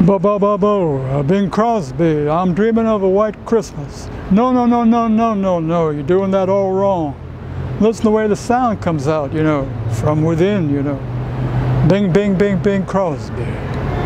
Bo, Bing Crosby, I'm dreaming of a white Christmas. No, no, no, no, no, no, no, you're doing that all wrong. Listen to the way the sound comes out, you know, from within, you know. Bing, Bing, Bing, Bing Crosby.